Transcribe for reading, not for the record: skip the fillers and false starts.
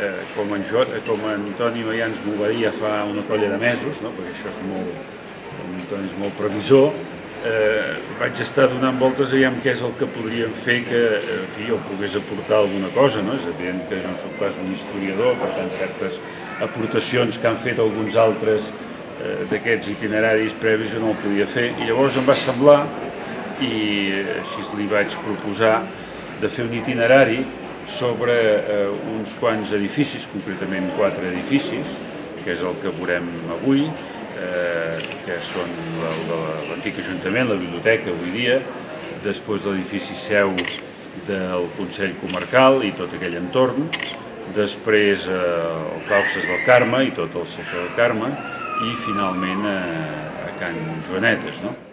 com en Toni Mayans m'ho va dir ja fa una colla de mesos, perquè això és molt, en Toni és molt previsor, vaig estar donant voltes aviam què és el que podríem fer que jo pogués aportar alguna cosa. És evident que jo no soc pas un historiador, per tant certes aportacions que han fet alguns altres d'aquests itineraris previs jo no ho podia fer, i llavors em va semblar, i així li vaig proposar, de fer un itinerari sobre uns quants edificis, concretament 4 edificis, que és el que veurem avui, que són el de l'antic Ajuntament, la biblioteca avui dia, després l'edifici seu del Consell Comarcal i tot aquell entorn, després el Claustres del Carme i tot el sector del Carme, i finalment a Can Joanetes.